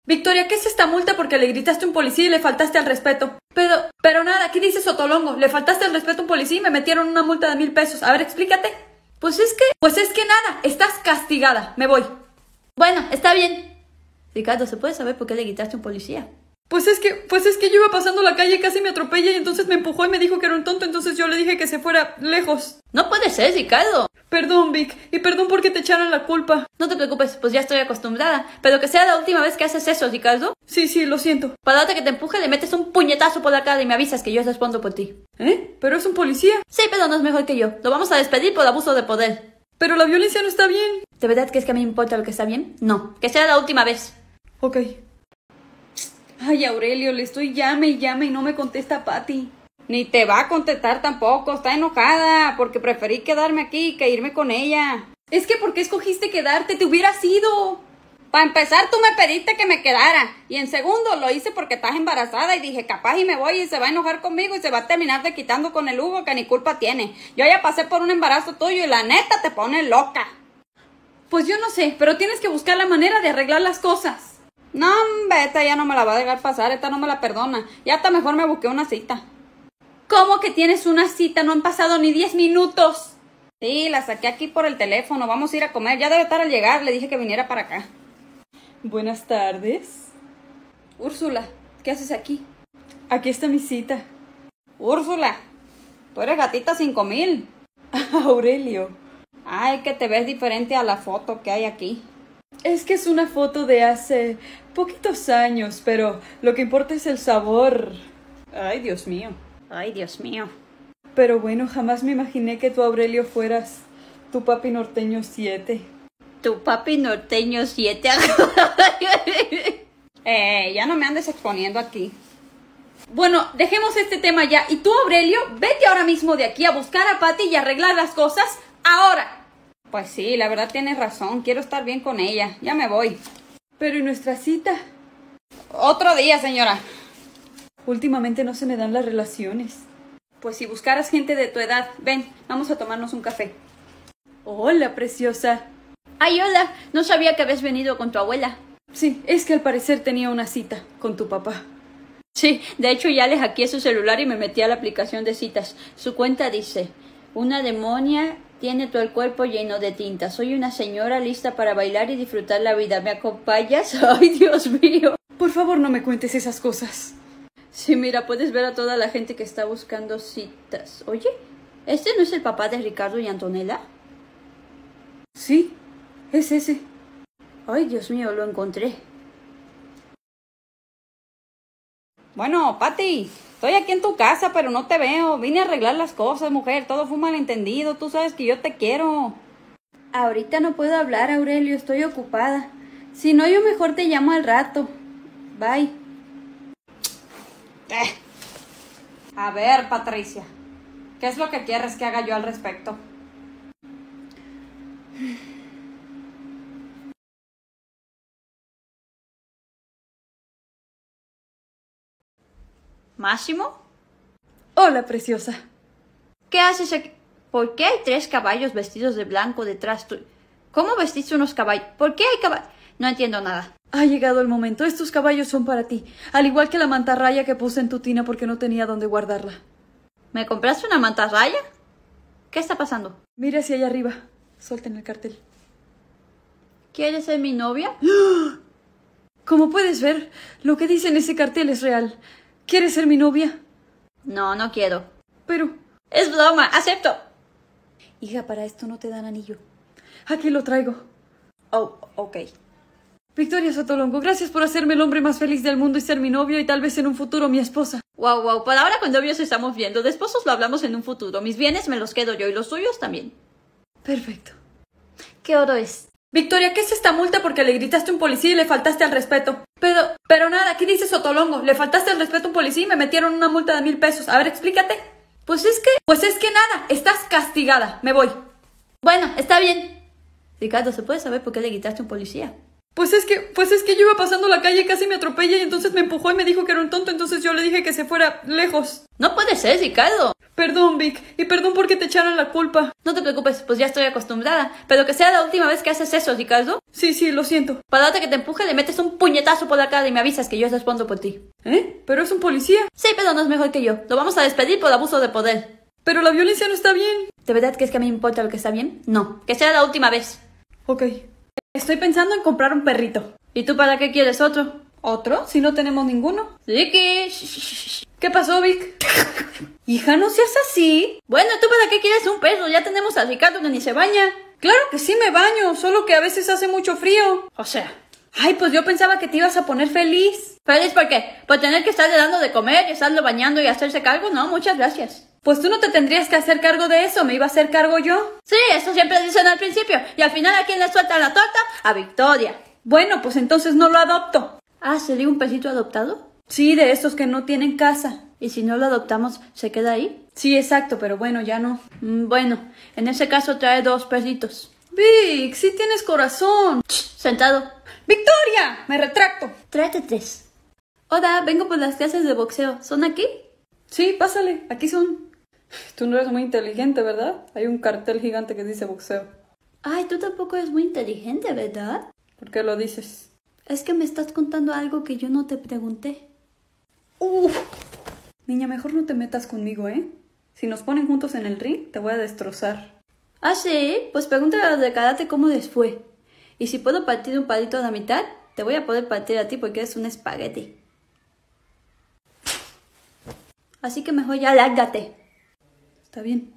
Victoria, ¿qué es esta multa porque le gritaste a un policía y le faltaste al respeto? Pero nada, ¿qué dices, Sotolongo? Le faltaste al respeto a un policía y me metieron una multa de 1000 pesos. A ver, explícate. Pues es que nada, estás castigada. Me voy. Bueno, está bien. Ricardo, ¿se puede saber por qué le gritaste a un policía? Pues es que yo iba pasando la calle y casi me atropella y entonces me empujó y me dijo que era un tonto, entonces yo le dije que se fuera lejos. No puede ser, Ricardo. Perdón, Vic, y perdón porque te echaron la culpa. No te preocupes, pues ya estoy acostumbrada. Pero que sea la última vez que haces eso, Ricardo. Sí, lo siento. Para darte que te empuje, le metes un puñetazo por la cara y me avisas que yo respondo por ti. ¿Eh? ¿Pero es un policía? Sí, pero no es mejor que yo. Lo vamos a despedir por abuso de poder. Pero la violencia no está bien. ¿De verdad crees que a mí me importa lo que está bien? No, que sea la última vez. Ok. Ay, Aurelio, le estoy llame y no me contesta Patty. Ni te va a contestar tampoco, está enojada, porque preferí quedarme aquí que irme con ella. Es que ¿por qué escogiste quedarte? Te hubieras ido. Para empezar, tú me pediste que me quedara. Y en segundo, lo hice porque estás embarazada y dije, capaz y me voy y se va a enojar conmigo y se va a terminar de quitando con el Hugo que ni culpa tiene. Yo ya pasé por un embarazo tuyo y la neta te pone loca. Pues yo no sé, pero tienes que buscar la manera de arreglar las cosas. No, hombre, esta ya no me la va a dejar pasar, esta no me la perdona. Ya hasta mejor me busqué una cita. ¿Cómo que tienes una cita? No han pasado ni 10 minutos. Sí, la saqué aquí por el teléfono, vamos a ir a comer. Ya debe estar al llegar, le dije que viniera para acá. Buenas tardes. Úrsula, ¿qué haces aquí? Aquí está mi cita. Úrsula, tú eres gatita 5000. Aurelio. Ay, que te ves diferente a la foto que hay aquí. Es que es una foto de hace poquitos años, pero lo que importa es el sabor. Ay, Dios mío. Ay, Dios mío. Pero bueno, jamás me imaginé que tú, Aurelio, fueras tu papi norteño 7. Tu papi norteño 7. Ya no me andes exponiendo aquí. Bueno, dejemos este tema ya. Y tú, Aurelio, vete ahora mismo de aquí a buscar a Patty y arreglar las cosas ahora. Pues sí, la verdad tienes razón. Quiero estar bien con ella. Ya me voy. Pero ¿y nuestra cita? Otro día, señora. Últimamente no se me dan las relaciones. Pues si buscaras gente de tu edad, ven, vamos a tomarnos un café. Hola, preciosa. Ay, hola. No sabía que habías venido con tu abuela. Sí, es que al parecer tenía una cita con tu papá. Sí, de hecho ya le hackeé su celular y me metí a la aplicación de citas. Su cuenta dice, una demonia tiene todo el cuerpo lleno de tinta. Soy una señora lista para bailar y disfrutar la vida. ¿Me acompañas? Ay, Dios mío. Por favor, no me cuentes esas cosas. Sí, mira, puedes ver a toda la gente que está buscando citas. Oye, ¿este no es el papá de Ricardo y Antonella? Sí, es ese. Ay, Dios mío, lo encontré. Bueno, Patty, estoy aquí en tu casa, pero no te veo. Vine a arreglar las cosas, mujer. Todo fue un malentendido. Tú sabes que yo te quiero. Ahorita no puedo hablar, Aurelio. Estoy ocupada. Si no, yo mejor te llamo al rato. Bye. A ver, Patricia, ¿qué es lo que quieres que haga yo al respecto? ¿Máximo? Hola, preciosa. ¿Qué haces aquí? ¿Por qué hay 3 caballos vestidos de blanco detrás tuyo? ¿Cómo vestiste unos caballos? ¿Por qué hay caballos? No entiendo nada. Ha llegado el momento. Estos caballos son para ti. Al igual que la mantarraya que puse en tu tina porque no tenía dónde guardarla. ¿Me compraste una mantarraya? ¿Qué está pasando? Mira hacia allá arriba. Suelten el cartel. ¿Quieres ser mi novia? Como puedes ver, lo que dice en ese cartel es real. ¿Quieres ser mi novia? No, no quiero. Pero... es broma, acepto. Hija, para esto no te dan anillo. Aquí lo traigo. Oh, ok. Victoria Sotolongo, gracias por hacerme el hombre más feliz del mundo y ser mi novio y tal vez en un futuro mi esposa. Wow, por ahora con novios estamos viendo. De esposos lo hablamos en un futuro. Mis bienes me los quedo yo y los tuyos también. Perfecto. ¿Qué hora es? Victoria, ¿qué es esta multa porque le gritaste a un policía y le faltaste al respeto? Pero nada, ¿qué dices, Sotolongo? Le faltaste al respeto a un policía y me metieron una multa de 1000 pesos. A ver, explícate. Pues es que nada, estás castigada. Me voy. Bueno, está bien. Ricardo, ¿se puede saber por qué le gritaste a un policía? Pues es que yo iba pasando la calle y casi me atropella y entonces me empujó y me dijo que era un tonto, entonces yo le dije que se fuera lejos. No puede ser, Ricardo. Perdón, Vic, y perdón porque te echaron la culpa. No te preocupes, pues ya estoy acostumbrada. Pero que sea la última vez que haces eso, Ricardo. Sí, lo siento. Para darte que te empuje, le metes un puñetazo por la cara y me avisas que yo respondo por ti. ¿Eh? Pero es un policía. Sí, pero no es mejor que yo. Lo vamos a despedir por abuso de poder. Pero la violencia no está bien. ¿De verdad crees que a mí me importa lo que está bien? No. Que sea la última vez. Ok. Estoy pensando en comprar un perrito. ¿Y tú para qué quieres otro? ¿Otro? Si no tenemos ninguno. Ricky. ¿Qué pasó, Vic? Hija, no seas así. Bueno, ¿tú para qué quieres un perro? Ya tenemos a Ricardo que ni se baña. Claro que sí me baño, solo que a veces hace mucho frío. O sea... Ay, pues yo pensaba que te ibas a poner feliz. ¿Feliz por qué? ¿Por tener que estarle dando de comer y estarlo bañando y hacerse cargo? No, muchas gracias. Pues tú no te tendrías que hacer cargo de eso, me iba a hacer cargo yo. Sí, eso siempre dicen al principio. Y al final, ¿a quién le sueltan la torta? A Victoria. Bueno, pues entonces no lo adopto. Ah, ¿sería un perrito adoptado? Sí, de esos que no tienen casa. ¿Y si no lo adoptamos, se queda ahí? Sí, exacto, pero bueno, ya no. Bueno, en ese caso trae 2 perritos. Vic, sí tienes corazón. Sentado. ¡Victoria! Me retracto. Tráete 3. Hola, vengo por las clases de boxeo. ¿Son aquí? Sí, pásale, aquí son. Tú no eres muy inteligente, ¿verdad? Hay un cartel gigante que dice boxeo. Ay, tú tampoco eres muy inteligente, ¿verdad? ¿Por qué lo dices? Es que me estás contando algo que yo no te pregunté. Niña, mejor no te metas conmigo, ¿eh? Si nos ponen juntos en el ring, te voy a destrozar. ¿Ah, sí? Pues pregúntale a los de karate cómo les fue. Y si puedo partir un palito a la mitad, te voy a poder partir a ti porque eres un espagueti. Así que mejor ya lárgate. Está bien.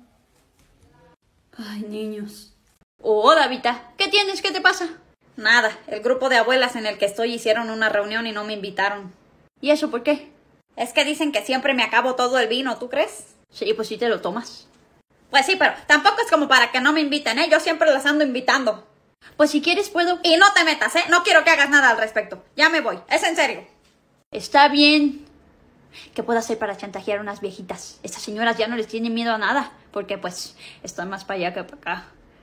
Ay, niños. Hola, Vita. ¿Qué tienes? ¿Qué te pasa? Nada, el grupo de abuelas en el que estoy hicieron una reunión y no me invitaron. ¿Y eso por qué? Es que dicen que siempre me acabo todo el vino, ¿tú crees? Sí, pues sí te lo tomas. Pues sí, pero tampoco es como para que no me inviten, ¿eh? Yo siempre las ando invitando. Pues si quieres puedo... Y no te metas, ¿eh? No quiero que hagas nada al respecto. Ya me voy, es en serio. Está bien. ¿Qué puedo hacer para chantajear a unas viejitas? Estas señoras ya no les tienen miedo a nada, porque pues están más para allá que para acá.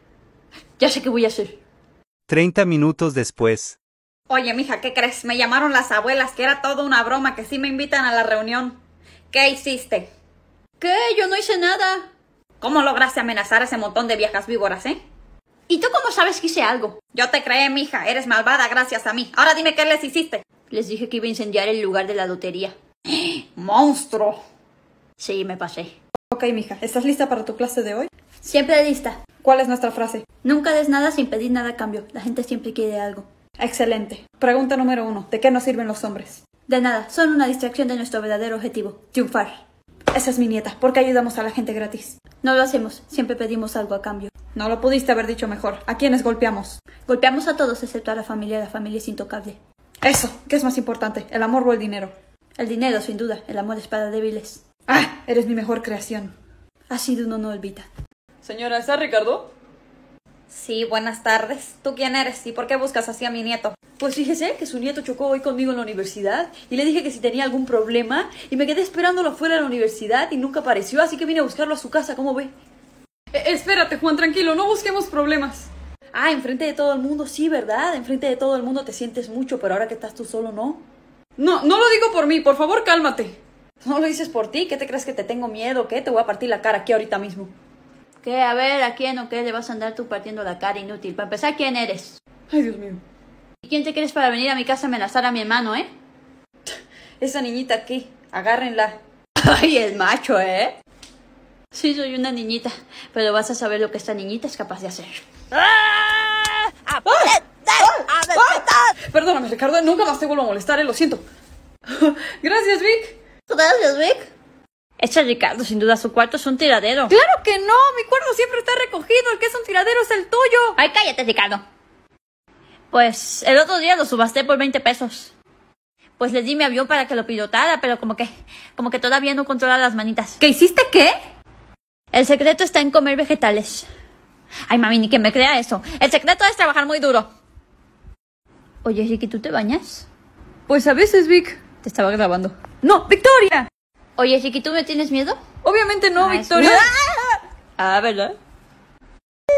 Ya sé qué voy a hacer. 30 minutos después. Oye, mija, ¿qué crees? Me llamaron las abuelas, que era toda una broma, que sí me invitan a la reunión. ¿Qué hiciste? ¿Qué? Yo no hice nada. ¿Cómo lograste amenazar a ese montón de viejas víboras, eh? ¿Y tú cómo sabes que hice algo? Yo te creé, mija. Eres malvada gracias a mí. Ahora dime qué les hiciste. Les dije que iba a incendiar el lugar de la lotería. ¡Monstruo! Sí, me pasé. Ok, mija, ¿estás lista para tu clase de hoy? Siempre lista. ¿Cuál es nuestra frase? Nunca des nada sin pedir nada a cambio. La gente siempre quiere algo. Excelente. Pregunta número 1. ¿De qué nos sirven los hombres? De nada, son una distracción de nuestro verdadero objetivo, triunfar. Esa es mi nieta. ¿Por qué ayudamos a la gente gratis? No lo hacemos, siempre pedimos algo a cambio. No lo pudiste haber dicho mejor. ¿A quiénes golpeamos? Golpeamos a todos excepto a la familia es intocable. Eso. ¿Qué es más importante? ¿El amor o el dinero? El dinero, sin duda. El amor es para débiles. ¡Ah! Eres mi mejor creación. Ha sido un honor, Vita. Señora, ¿está Ricardo? Sí, buenas tardes. ¿Tú quién eres y por qué buscas así a mi nieto? Pues fíjese que su nieto chocó hoy conmigo en la universidad y le dije que si tenía algún problema y me quedé esperándolo fuera de la universidad y nunca apareció, así que vine a buscarlo a su casa, ¿cómo ve? Espérate, Juan, tranquilo, no busquemos problemas. Ah, enfrente de todo el mundo, sí, ¿verdad? Enfrente de todo el mundo te sientes mucho, pero ahora que estás tú solo, ¿no? No lo digo por mí, por favor, cálmate. No lo dices por ti, ¿qué te crees que te tengo miedo? ¿Qué? Te voy a partir la cara aquí ahorita mismo. ¿Qué? A ver, ¿a quién o qué le vas a andar tú partiendo la cara inútil? Para empezar, ¿quién eres? Ay, Dios mío. ¿Y quién te crees para venir a mi casa a amenazar a mi hermano, Esa niñita aquí, agárrenla. Ay, el macho, Sí, soy una niñita, pero vas a saber lo que esta niñita es capaz de hacer. Perdóname, Ricardo, nunca más te vuelvo a molestar, lo siento. Gracias, Vic. Gracias, Vic. Echa Ricardo, sin duda su cuarto es un tiradero. ¡Claro que no! Mi cuarto siempre está recogido, el que es un tiradero es el tuyo. Ay, cállate, Ricardo. Pues el otro día lo subasté por 20 pesos. Pues le di mi avión para que lo pilotara, pero como que todavía no controla las manitas. ¿Qué hiciste qué? El secreto está en comer vegetales. Ay, mami, ni que me crea eso. El secreto es trabajar muy duro. Oye, Ricky, ¿tú te bañas? Pues a veces, Vic. Te estaba grabando. ¡No, Victoria! Oye, Ricky, ¿tú me tienes miedo? Obviamente no, Victoria. Ah, ¿verdad?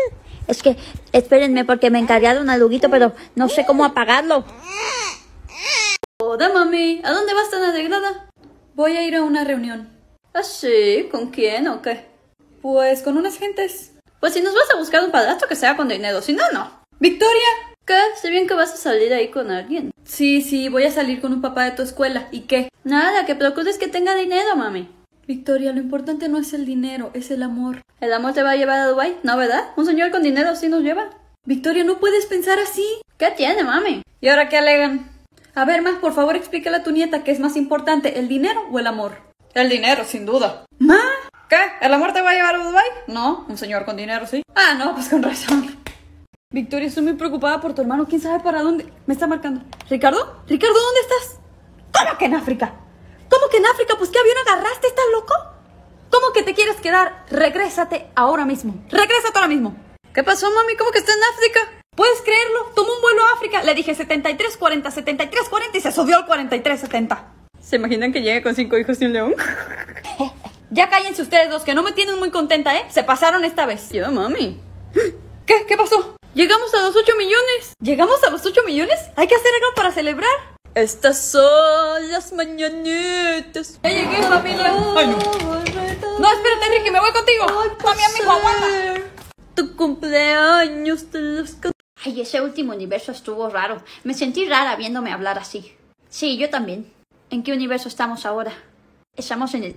Es que, espérenme porque me encargaron al Huguito, pero no sé cómo apagarlo. Hola, mami. ¿A dónde vas tan arreglada? Voy a ir a una reunión. ¿Ah, sí? ¿Con quién o qué? Pues con unas gentes. Pues si nos vas a buscar un padrastro que sea con dinero, si no, no. ¡Victoria! ¿Qué? Sé bien que vas a salir ahí con alguien. Sí, voy a salir con un papá de tu escuela. ¿Y qué? Nada, que procures que tenga dinero, mami. Victoria, lo importante no es el dinero, es el amor. ¿El amor te va a llevar a Dubái? ¿No, verdad? Un señor con dinero sí nos lleva. Victoria, no puedes pensar así. ¿Qué tiene, mami? ¿Y ahora qué alegan? A ver, ma, por favor explícale a tu nieta qué es más importante, el dinero o el amor. El dinero, sin duda. Ma, ¿Qué? ¿El amor te va a llevar a Dubái? No, un señor con dinero, sí. ah, no, pues con razón. Victoria, estoy muy preocupada por tu hermano. ¿Quién sabe para dónde? Me está marcando. ¿Ricardo? ¿Ricardo, dónde estás? ¿Cómo que en África? ¿Cómo que en África? Pues ¿qué avión agarraste? ¿Estás loco? ¿Cómo que te quieres quedar? Regrésate ahora mismo. Regrésate ahora mismo. ¿Qué pasó, mami? ¿Cómo que está en África? ¿Puedes creerlo? Tomó un vuelo a África. Le dije 7340, 7340 y se subió al 4370. ¿Se imaginan que llegue con 5 hijos y un león? Ya cállense ustedes dos, que no me tienen muy contenta, ¿eh? Se pasaron esta vez. Yo, mami. ¿Qué? ¿Qué pasó? Llegamos a los 8 millones. ¿Llegamos a los 8 millones? Hay que hacer algo para celebrar. Estas son las mañanitas. Ya llegué, familia. Ay, no. No, espérate, Enrique, me voy contigo. Mami, amigo, aguanta. Tu cumpleaños de los... Ay, ese último universo estuvo raro. Me sentí rara viéndome hablar así. Sí, yo también. ¿En qué universo estamos ahora? Estamos en el...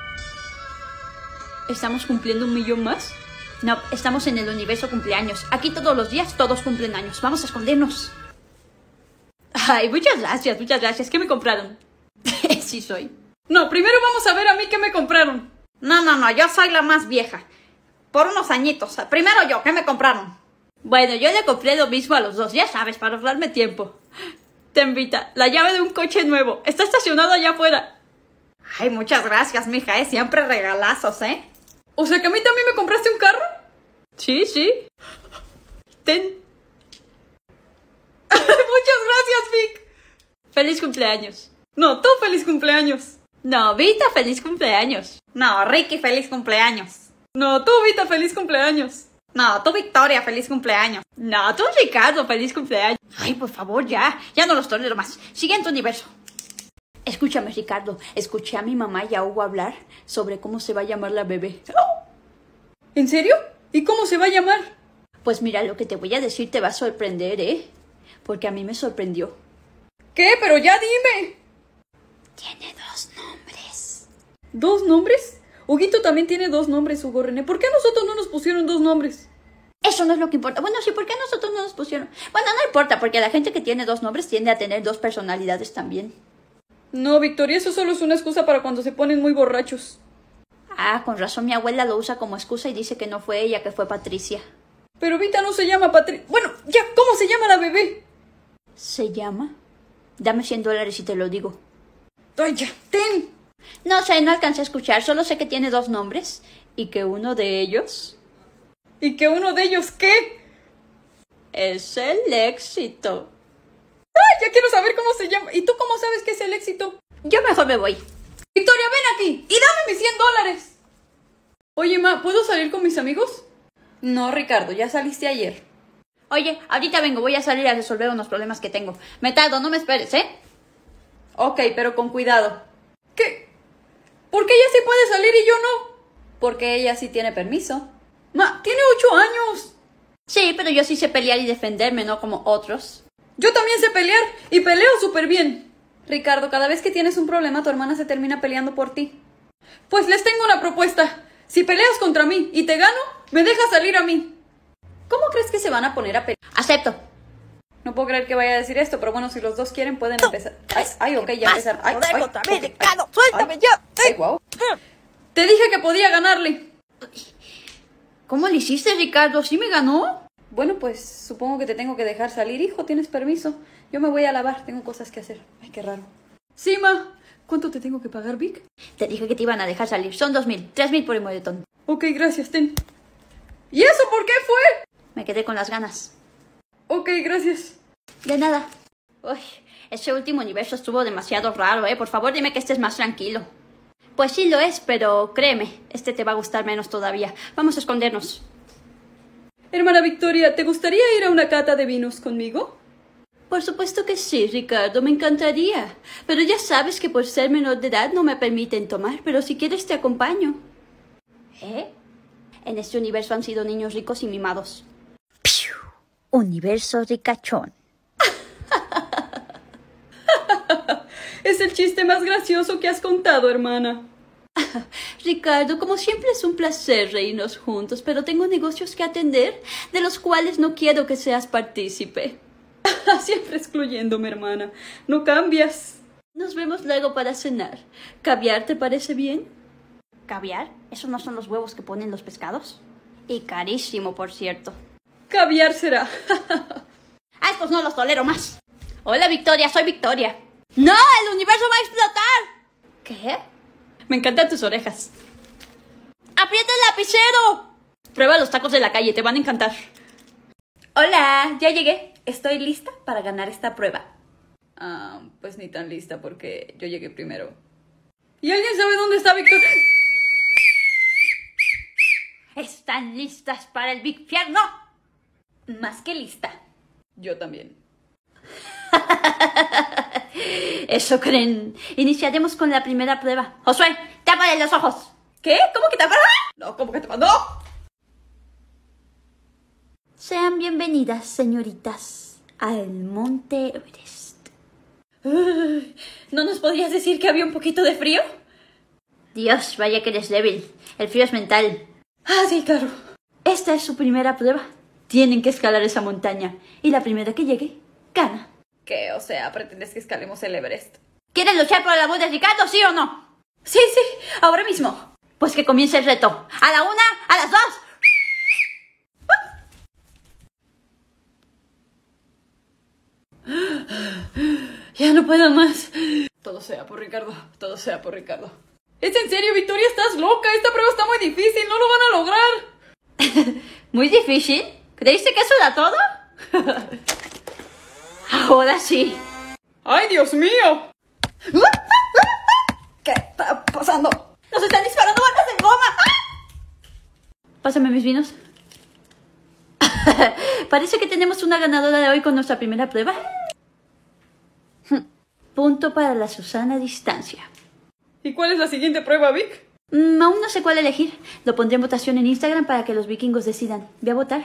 ¿Estamos cumpliendo 1 millón más? No, estamos en el universo cumpleaños. Aquí todos los días todos cumplen años. Vamos a escondernos. Ay, muchas gracias, muchas gracias. ¿Qué me compraron? Sí soy. No, primero vamos a ver a mí qué me compraron. No, yo soy la más vieja. Por unos añitos. Primero yo, ¿qué me compraron? Bueno, yo le compré lo mismo a los dos, ya sabes, para ahorrarme tiempo. Te invita, la llave de un coche nuevo. Está estacionado allá afuera. Ay, muchas gracias, mija, siempre regalazos, ¿eh? O sea que a mí también me compraste un carro. Sí, sí. Ten. Muchas gracias, Vic. Feliz cumpleaños. No, tú feliz cumpleaños. No, Vita, feliz cumpleaños. No, Ricky, feliz cumpleaños. No, tú, Vita, feliz cumpleaños. No, tú, Victoria, feliz cumpleaños. No, tú, Ricardo, feliz cumpleaños. Ay, por favor, ya no los tolero más. Siguiente universo. Escúchame, Ricardo. Escuché a mi mamá y a Hugo hablar sobre cómo se va a llamar la bebé. ¿En serio? ¿Y cómo se va a llamar? Pues mira, lo que te voy a decir te va a sorprender, ¿eh? Porque a mí me sorprendió. ¿Qué? Pero ya dime. Tiene 2 nombres. ¿2 nombres? Huguito también tiene 2 nombres, Hugo René. ¿Por qué a nosotros no nos pusieron 2 nombres? Eso no es lo que importa. Bueno, sí, ¿por qué a nosotros no nos pusieron? Bueno, no importa, porque la gente que tiene 2 nombres tiende a tener 2 personalidades también. No, Victoria, eso solo es una excusa para cuando se ponen muy borrachos. Ah, con razón mi abuela lo usa como excusa y dice que no fue ella, que fue Patricia. Pero Vita no se llama Patricia. Bueno, ya, ¿cómo se llama la bebé? ¿Se llama? Dame $100 y te lo digo. Ay, ya, ten. No sé, no alcancé a escuchar, solo sé que tiene 2 nombres y que uno de ellos... ¿Y que uno de ellos qué? Es el éxito. ¡Ay, ya quiero saber cómo se llama! ¿Y tú cómo sabes que es el éxito? Yo mejor me voy. Victoria, ven aquí y dame mis $100. Oye, ma, ¿puedo salir con mis amigos? No, Ricardo, ya saliste ayer. Oye, ahorita vengo, voy a salir a resolver unos problemas que tengo. Me tardo, no me esperes, ¿eh? Ok, pero con cuidado. ¿Qué? ¿Por qué ella sí puede salir y yo no? Porque ella sí tiene permiso. Ma, tiene 8 años. Sí, pero yo sí sé pelear y defenderme, no como otros. Yo también sé pelear y peleo súper bien. Ricardo, cada vez que tienes un problema, tu hermana se termina peleando por ti. Pues les tengo una propuesta. Si peleas contra mí y te gano, me dejas salir a mí. ¿Cómo crees que se van a poner a pelear? Acepto. No puedo creer que vaya a decir esto, pero bueno, si los dos quieren, pueden empezar. Ay, ok, ya empezaron. Ay, Ricardo, suéltame ya. Ay, wow. Te dije que podía ganarle. ¿Cómo le hiciste, Ricardo? ¿Sí me ganó? Bueno, pues supongo que te tengo que dejar salir, hijo. ¿Tienes permiso? Yo me voy a lavar, tengo cosas que hacer. Ay, qué raro. Sí, ma. ¿Cuánto te tengo que pagar, Vic? Te dije que te iban a dejar salir. Son 2,000. 3,000 por el moretón. Ok, gracias, ten. ¿Y eso por qué fue? Me quedé con las ganas. Ok, gracias. De nada. Uy, ese último universo estuvo demasiado raro, ¿eh? Por favor, dime que estés más tranquilo. Pues sí lo es, pero créeme, este te va a gustar menos todavía. Vamos a escondernos. Hermana Victoria, ¿te gustaría ir a una cata de vinos conmigo? Por supuesto que sí, Ricardo, me encantaría. Pero ya sabes que por ser menor de edad no me permiten tomar, pero si quieres te acompaño. ¿Eh? En este universo han sido niños ricos y mimados. ¡Piu! Universo ricachón. Es el chiste más gracioso que has contado, hermana. Ricardo, como siempre es un placer reírnos juntos, pero tengo negocios que atender, de los cuales no quiero que seas partícipe. Siempre excluyéndome, hermana. No cambias. Nos vemos luego para cenar. ¿Caviar te parece bien? ¿Caviar? ¿Esos no son los huevos que ponen los pescados? Y carísimo, por cierto. Caviar será. ¡A estos no los tolero más! Hola, Victoria, soy Victoria. ¡No! ¡El universo va a explotar! ¿Qué? Me encantan tus orejas. ¡Aprieta el lapicero! Prueba los tacos de la calle, te van a encantar. Hola, ya llegué. Estoy lista para ganar esta prueba. Pues ni tan lista porque yo llegué primero. ¿Y alguien sabe dónde está Victoria? ¿Están listas para el Big Fierno? Más que lista. Yo también. Eso creen. Iniciaremos con la primera prueba. Josué, tápale los ojos. ¿Qué? ¿Cómo que te acuerdas? No, ¿cómo que te mandó? Sean bienvenidas, señoritas, al Monte Everest. ¿No nos podrías decir que había un poquito de frío? Dios, vaya que eres débil. El frío es mental. Sí, claro. Esta es su primera prueba. Tienen que escalar esa montaña. Y la primera que llegue, gana. ¿Qué? O sea, ¿pretendes que escalemos el Everest? ¿Quieren luchar por la voz de Ricardo, sí o no? Sí, ahora mismo. Pues que comience el reto. A la 1, a las 2. Ya no puedo más. Todo sea por Ricardo. Todo sea por Ricardo. ¿Es en serio, Victoria? ¿Estás loca? Esta prueba está muy difícil. No lo van a lograr. ¿Muy difícil? ¿Creíste que eso era todo? Ahora sí. ¡Ay, Dios mío! ¿Qué está pasando? ¡Nos están disparando balas de goma! Pásame mis vinos. Parece que tenemos una ganadora de hoy con nuestra primera prueba. Punto para la Susana a distancia. ¿Y cuál es la siguiente prueba, Vic? Aún no sé cuál elegir. Lo pondré en votación en Instagram para que los vikingos decidan. Ve a votar.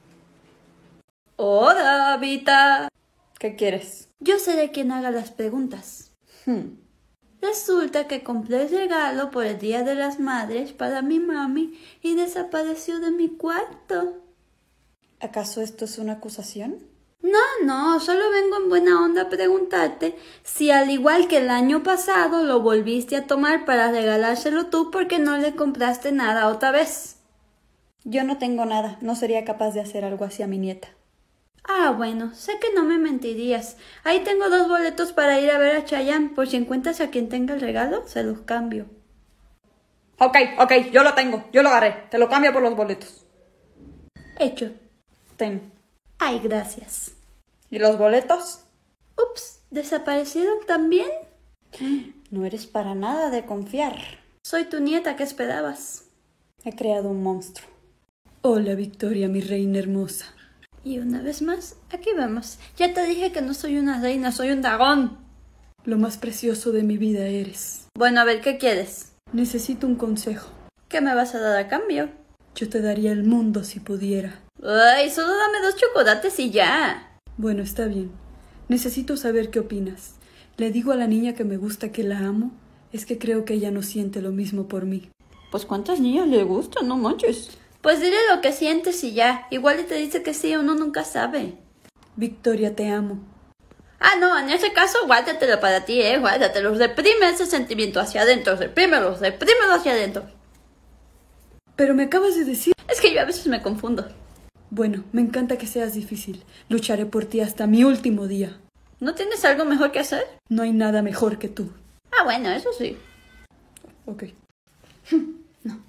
Hola, Vita. ¿Qué quieres? Yo seré quien haga las preguntas. Resulta que compré el regalo por el Día de las Madres para mi mami y desapareció de mi cuarto. ¿Acaso esto es una acusación? No, solo vengo en buena onda a preguntarte si al igual que el año pasado lo volviste a tomar para regalárselo tú porque no le compraste nada otra vez. Yo no tengo nada, no sería capaz de hacer algo así a mi nieta. Bueno, sé que no me mentirías. Ahí tengo 2 boletos para ir a ver a Chayanne. Por si encuentras a quien tenga el regalo, se los cambio. Ok, yo lo tengo, yo lo agarré. Te lo cambio por los boletos. Hecho. Ten. Ay, gracias. ¿Y los boletos? Ups, ¿desaparecieron también? No eres para nada de confiar. Soy tu nieta, ¿qué esperabas? He creado un monstruo. Hola, Victoria, mi reina hermosa. Y una vez más, aquí vamos. Ya te dije que no soy una reina, soy un dragón. Lo más precioso de mi vida eres. Bueno, a ver, ¿qué quieres? Necesito un consejo. ¿Qué me vas a dar a cambio? Yo te daría el mundo si pudiera. Ay, solo dame 2 chocolates y ya. Bueno, está bien. Necesito saber qué opinas. ¿Le digo a la niña que me gusta que la amo? Es que creo que ella no siente lo mismo por mí. Pues ¿cuántas niñas le gustan? No manches. Pues dile lo que sientes y ya. Igual te dice que sí, uno nunca sabe. Victoria, te amo. No, en ese caso guárdatelo para ti, guárdatelo. Reprime ese sentimiento hacia adentro, reprímelo hacia adentro. Pero me acabas de decir... Es que yo a veces me confundo. Bueno, me encanta que seas difícil. Lucharé por ti hasta mi último día. ¿No tienes algo mejor que hacer? No hay nada mejor que tú. Bueno, eso sí. Ok. No.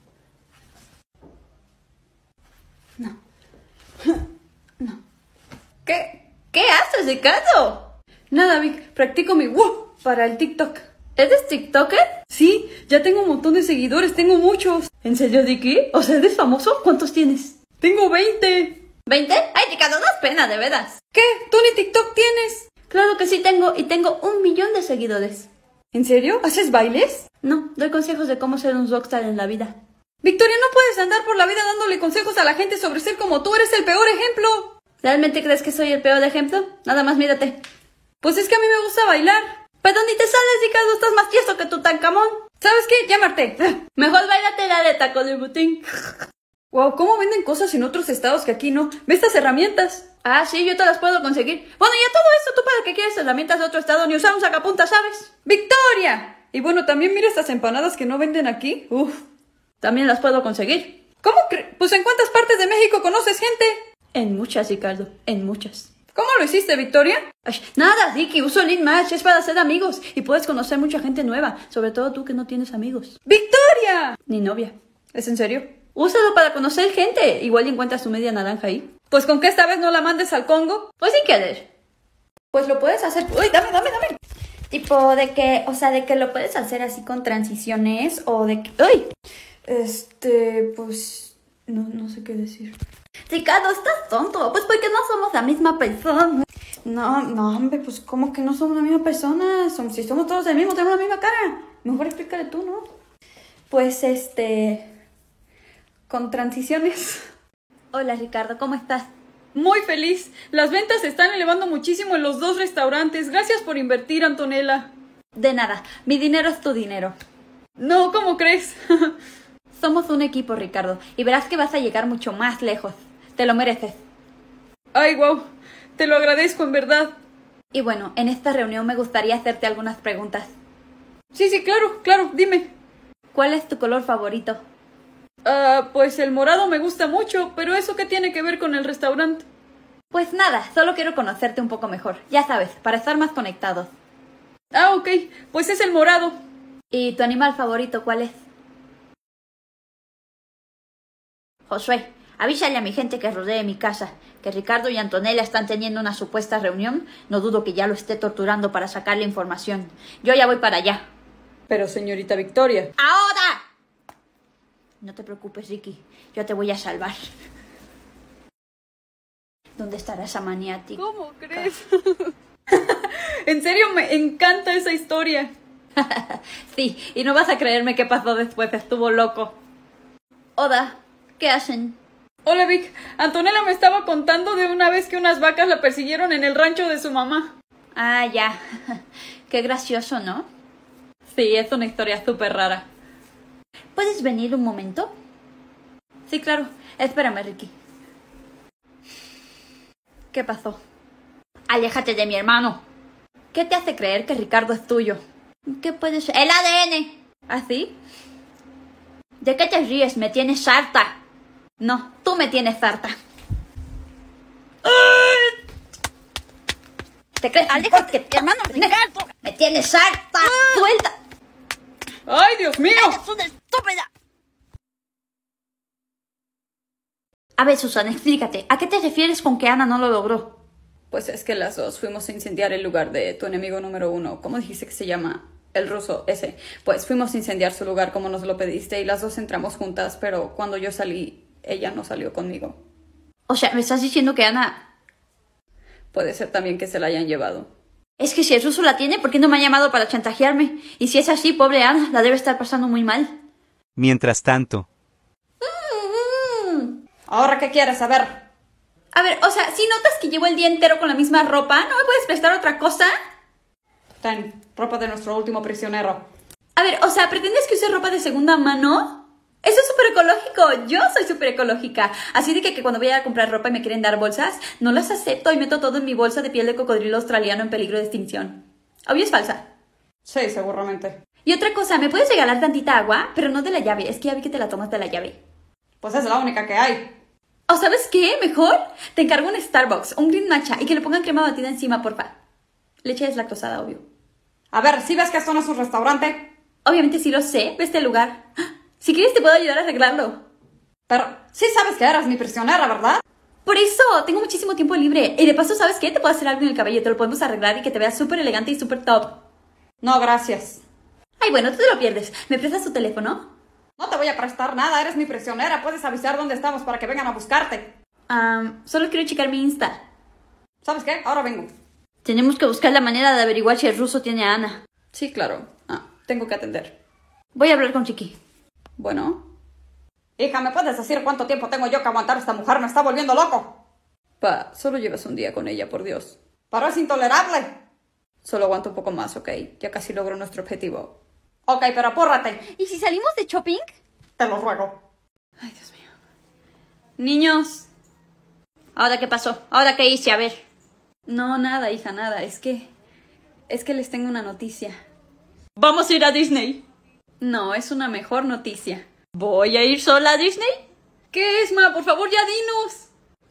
¿Qué haces, Ricardo? Nada, Vic. Practico mi wow para el TikTok. ¿Eres TikToker? Sí, ya tengo un montón de seguidores. Tengo muchos. ¿En serio, Dicky? O sea, ¿eres famoso? ¿Cuántos tienes? Tengo 20. ¿20? Ay, Ricardo, das pena, de veras. ¿Qué? ¿Tú ni TikTok tienes? Claro que sí tengo, y tengo 1 millón de seguidores. ¿En serio? ¿Haces bailes? No, doy consejos de cómo ser un rockstar en la vida. Victoria, no puedes andar por la vida dándole consejos a la gente sobre ser como tú. Eres el peor ejemplo. ¿Realmente crees que soy el peor ejemplo? Nada más mírate. Pues es que a mí me gusta bailar. Pero ni te sales, Ricardo, estás más tieso que Tutankamón. ¿Sabes qué? Llámate. Mejor báilate la de taco de butín. Wow, ¿cómo venden cosas en otros estados que aquí no? ¿Ve estas herramientas? Ah, sí, yo te las puedo conseguir. Bueno, y a todo esto, ¿tú para qué quieres herramientas de otro estado? Ni usar un sacapuntas, ¿sabes? ¡Victoria! Y bueno, también mira estas empanadas que no venden aquí. Uf. También las puedo conseguir. ¿Cómo Pues ¿en cuántas partes de México conoces gente? En muchas, Ricardo, en muchas. ¿Cómo lo hiciste, Victoria? Ay, nada, Ricky, uso Link Match, es para hacer amigos. Y puedes conocer mucha gente nueva, sobre todo tú que no tienes amigos. ¡Victoria! Ni novia. ¿Es en serio? Úsalo para conocer gente. Igual encuentras tu media naranja ahí. Pues con que esta vez no la mandes al Congo. Pues sin querer. Pues lo puedes hacer. Uy, dame. Tipo de que, o sea, de que lo puedes hacer así con transiciones o de que... ¡Uy! Pues... No sé qué decir. Ricardo, estás tonto. Pues porque no somos la misma persona. No, hombre, pues ¿cómo que no somos la misma persona? Si somos todos el mismo, tenemos la misma cara. Mejor explícale tú, ¿no? Pues con transiciones. Hola, Ricardo, ¿cómo estás? Muy feliz. Las ventas se están elevando muchísimo en los 2 restaurantes. Gracias por invertir, Antonella. De nada, mi dinero es tu dinero. No, ¿cómo crees? Somos un equipo, Ricardo, y verás que vas a llegar mucho más lejos. Te lo mereces. Ay, wow. Te lo agradezco, en verdad. Y bueno, en esta reunión me gustaría hacerte algunas preguntas. Sí, claro, dime. ¿Cuál es tu color favorito? Pues el morado me gusta mucho, pero ¿eso qué tiene que ver con el restaurante? Pues nada, solo quiero conocerte un poco mejor. Ya sabes, para estar más conectados. Ah, ok, pues es el morado. ¿Y tu animal favorito cuál es? Josué, avísale a mi gente que rodee mi casa, que Ricardo y Antonella están teniendo una supuesta reunión. No dudo que ya lo esté torturando para sacarle información. Yo ya voy para allá. Pero señorita Victoria... ¡Ahora! No te preocupes, Ricky. Yo te voy a salvar. ¿Dónde estará esa maniática? ¿Cómo crees? En serio, me encanta esa historia. Sí, y no vas a creerme qué pasó después. Estuvo loco. Oda, ¿qué hacen? Hola, Vic. Antonella me estaba contando de una vez que unas vacas la persiguieron en el rancho de su mamá. Ah, ya. Qué gracioso, ¿no? Sí, es una historia súper rara. ¿Puedes venir un momento? Sí, claro. Espérame, Ricky. ¿Qué pasó? Aléjate de mi hermano. ¿Qué te hace creer que Ricardo es tuyo? ¿Qué puede ser? ¡El ADN! ¿Ah, sí? ¿De qué te ríes? Me tienes harta. No, tú me tienes harta. ¿Te crees? Aléjate, hermano, Ricardo. ¡Me tienes harta! ¡Suelta! ¡Ay, Dios mío! ¡Eres una estúpida! A ver, Susana, explícate. ¿A qué te refieres con que Ana no lo logró? Pues es que las dos fuimos a incendiar el lugar de tu enemigo número 1. ¿Cómo dijiste que se llama? El ruso, ese. Pues fuimos a incendiar su lugar como nos lo pediste y las dos entramos juntas, pero cuando yo salí, ella no salió conmigo. O sea, ¿me estás diciendo que Ana...? Puede ser también que se la hayan llevado. Es que si el ruso la tiene, ¿por qué no me ha llamado para chantajearme? Y si es así, pobre Ana, la debe estar pasando muy mal. Mientras tanto, ¿Ahora qué quieres saber? A ver, o sea, si notas que llevo el día entero con la misma ropa, ¿no me puedes prestar otra cosa? Ten, ropa de nuestro último prisionero. A ver, o sea, ¿pretendes que use ropa de segunda mano? Eso es súper ecológico. Yo soy súper ecológica. Así de que cuando voy a comprar ropa y me quieren dar bolsas, no las acepto y meto todo en mi bolsa de piel de cocodrilo australiano en peligro de extinción. Obvio es falsa. Sí, seguramente. Y otra cosa, ¿me puedes regalar tantita agua? Pero no de la llave, es que ya vi que te la tomas de la llave. Pues es la única que hay. ¿O sabes qué? Mejor te encargo un Starbucks, un green matcha y que le pongan crema batida encima, porfa. Leche deslactosada, obvio. A ver, ¿sí ves que esto no es un restaurante? Obviamente sí lo sé, ve este lugar. Si quieres te puedo ayudar a arreglarlo. Pero sí sabes que eras mi prisionera, ¿verdad? Por eso, tengo muchísimo tiempo libre. Y de paso, ¿sabes qué? Te puedo hacer algo en el cabello, te lo podemos arreglar y que te veas súper elegante y súper top. No, gracias. Ay, bueno, tú te lo pierdes. ¿Me prestas tu teléfono? No te voy a prestar nada, eres mi prisionera. Puedes avisar dónde estamos para que vengan a buscarte. Solo quiero checar mi Insta. ¿Sabes qué? Ahora vengo. Tenemos que buscar la manera de averiguar si el ruso tiene a Ana. Sí, claro. Tengo que atender. Voy a hablar con Chiqui. Bueno. Hija, ¿me puedes decir cuánto tiempo tengo yo que aguantar a esta mujer? Me está volviendo loco. Pa, solo llevas un día con ella, por Dios. Pero es intolerable. Solo aguanto un poco más, ¿ok? Ya casi logro nuestro objetivo. Ok, pero apúrate. ¿Y si salimos de shopping? Te lo ruego. Ay, Dios mío. Niños. ¿Ahora qué pasó? ¿Ahora qué hice? A ver. No, nada, hija, nada. Es que les tengo una noticia. ¿Vamos a ir a Disney? No, es una mejor noticia. ¿Voy a ir sola a Disney? ¿Qué es, ma? Por favor, ya dinos.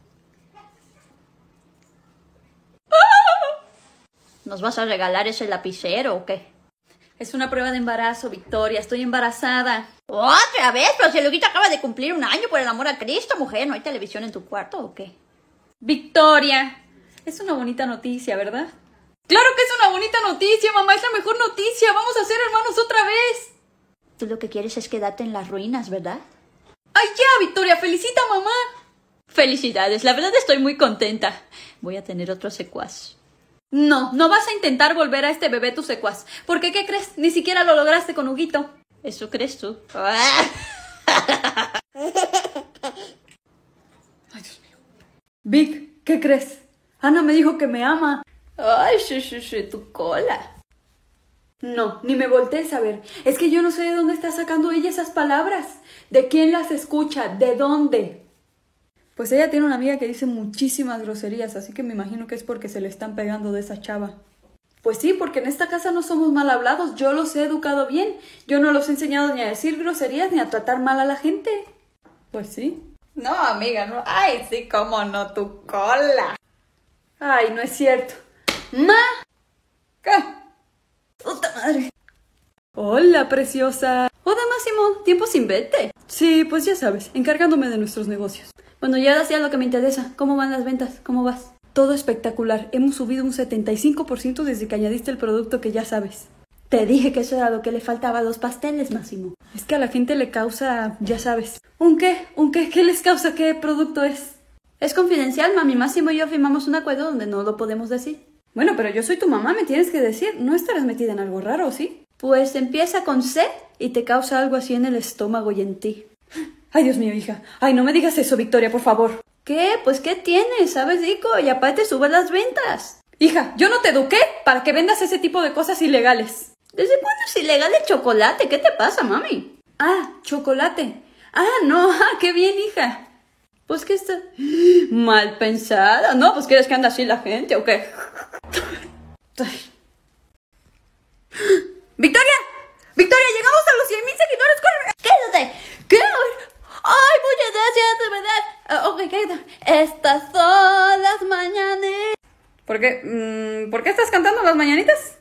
¿Nos vas a regalar ese lapicero o qué? Es una prueba de embarazo, Victoria. Estoy embarazada. ¿Otra vez? Pero si Luquita acaba de cumplir un año, por el amor a Cristo, mujer. ¿No hay televisión en tu cuarto o qué? Victoria. Es una bonita noticia, ¿verdad? ¡Claro que es una bonita noticia, mamá! ¡Es la mejor noticia! ¡Vamos a ser hermanos otra vez! Tú lo que quieres es quedarte en las ruinas, ¿verdad? ¡Ay, ya, Victoria! ¡Felicita a mamá! Felicidades, la verdad estoy muy contenta. Voy a tener otro secuaz. No, no vas a intentar volver a este bebé tu secuaz. Porque, ¿qué crees? Ni siquiera lo lograste con Huguito. ¿Eso crees tú? Ay, Dios mío. Vic, ¿qué crees? Ana me dijo que me ama. Ay, tu cola. No, ni me voltees a ver. Es que yo no sé de dónde está sacando ella esas palabras. ¿De quién las escucha? ¿De dónde? Pues ella tiene una amiga que dice muchísimas groserías, así que me imagino que es porque se le están pegando de esa chava. Pues sí, porque en esta casa no somos mal hablados, yo los he educado bien. Yo no los he enseñado ni a decir groserías ni a tratar mal a la gente. Pues sí. No, amiga, no. Ay, sí, cómo no, tu cola. Ay, no es cierto. ¡Ma! ¿Qué? ¡Puta madre! Hola, preciosa. Hola, Máximo. Tiempo sin verte. Sí, pues ya sabes, encargándome de nuestros negocios. Bueno, y ahora sí a lo que me interesa. ¿Cómo van las ventas? ¿Cómo vas? Todo espectacular. Hemos subido un 75% desde que añadiste el producto que ya sabes. Te dije que eso era lo que le faltaba a los pasteles, Máximo. Es que a la gente le causa, ya sabes. ¿Un qué? ¿Un qué? ¿Qué les causa? ¿Qué producto es? Es confidencial, mami. Máximo y yo firmamos un acuerdo donde no lo podemos decir. Bueno, pero yo soy tu mamá, me tienes que decir. ¿No estarás metida en algo raro, sí? Pues empieza con C y te causa algo así en el estómago y en ti. Ay, Dios mío, hija. Ay, no me digas eso, Victoria, por favor. ¿Qué? Pues, ¿qué tienes? ¿Sabes, Rico? Y aparte sube las ventas. Hija, yo no te eduqué para que vendas ese tipo de cosas ilegales. ¿Desde cuándo es ilegal el chocolate? ¿Qué te pasa, mami? Ah, chocolate. Ah, no, qué bien, hija. Pues que está mal pensada. No, pues ¿quieres que ande así la gente o qué? ¡Victoria! ¡Victoria! ¡Llegamos a los 100,000 seguidores! ¡Corre! ¡Quédate! ¿Qué? ¡Ay, muchas gracias, de verdad! Ok, quédate. Estas son las mañanitas. ¿Por qué? ¿Por qué estás cantando las mañanitas?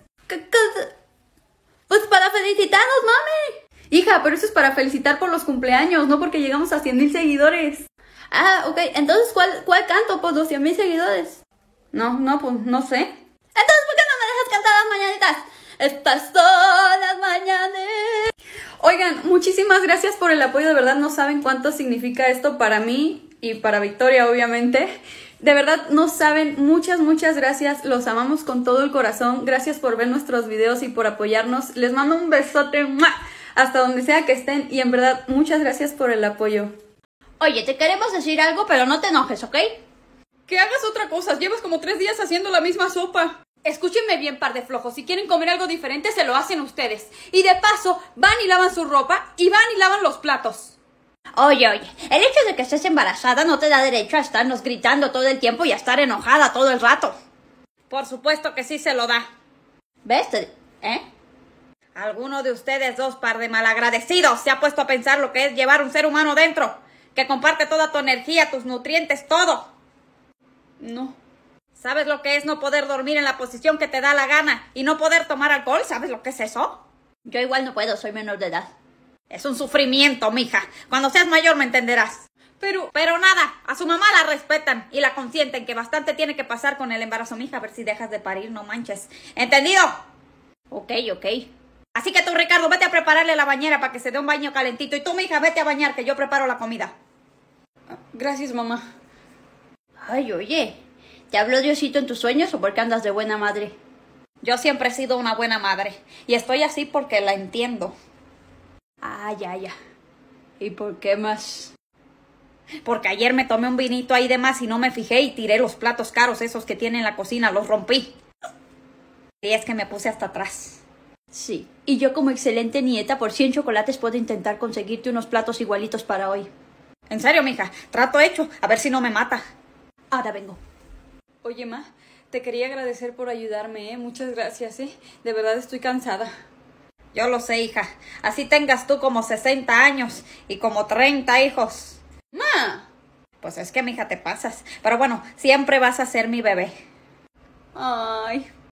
Pues para felicitarnos, mami. Hija, pero eso es para felicitar por los cumpleaños, no porque llegamos a 100,000 seguidores. Ah, ok. Entonces, ¿cuál canto por los 100,000 seguidores? No, pues no sé. Entonces, ¿por qué no me dejas cantar las mañanitas? Estas son las mañanitas. Oigan, muchísimas gracias por el apoyo. De verdad no saben cuánto significa esto para mí y para Victoria, obviamente. De verdad no saben. Muchas gracias. Los amamos con todo el corazón. Gracias por ver nuestros videos y por apoyarnos. Les mando un besote hasta donde sea que estén. Y en verdad, muchas gracias por el apoyo. Oye, te queremos decir algo, pero no te enojes, ¿ok? Que hagas otra cosa. Llevas como 3 días haciendo la misma sopa. Escúchenme bien, par de flojos. Si quieren comer algo diferente, se lo hacen ustedes. Y de paso, van y lavan su ropa y van y lavan los platos. Oye, el hecho de que estés embarazada no te da derecho a estarnos gritando todo el tiempo y a estar enojada todo el rato. Por supuesto que sí se lo da. ¿Ves? Alguno de ustedes dos, par de malagradecidos, se ha puesto a pensar lo que es llevar un ser humano dentro, que comparte toda tu energía, tus nutrientes, todo. No. ¿Sabes lo que es no poder dormir en la posición que te da la gana y no poder tomar alcohol? ¿Sabes lo que es eso? Yo igual no puedo, soy menor de edad. Es un sufrimiento, mija. Cuando seas mayor me entenderás. Pero nada, a su mamá la respetan y la consienten, que bastante tiene que pasar con el embarazo, mija, a ver si dejas de parir, no manches. ¿Entendido? Ok. Así que tú, Ricardo, vete a prepararle la bañera para que se dé un baño calentito. Y tú, mija, vete a bañar, que yo preparo la comida. Gracias, mamá. Ay, oye, ¿te habló Diosito en tus sueños o porque andas de buena madre? Yo siempre he sido una buena madre y estoy así porque la entiendo. Ah, ya. ¿Y por qué más? Porque ayer me tomé un vinito ahí de más y no me fijé y tiré los platos caros esos que tiene en la cocina, los rompí. Y es que me puse hasta atrás. Sí, y yo como excelente nieta por 100 chocolates puedo intentar conseguirte unos platos igualitos para hoy. En serio, mija, trato hecho, a ver si no me mata. Ahora vengo. Oye, ma, te quería agradecer por ayudarme, ¿eh? Muchas gracias, ¿eh? De verdad estoy cansada. Yo lo sé, hija. Así tengas tú como 60 años y como 30 hijos. ¡Ma! Pues es que, mija, te pasas. Pero bueno, siempre vas a ser mi bebé. Ay,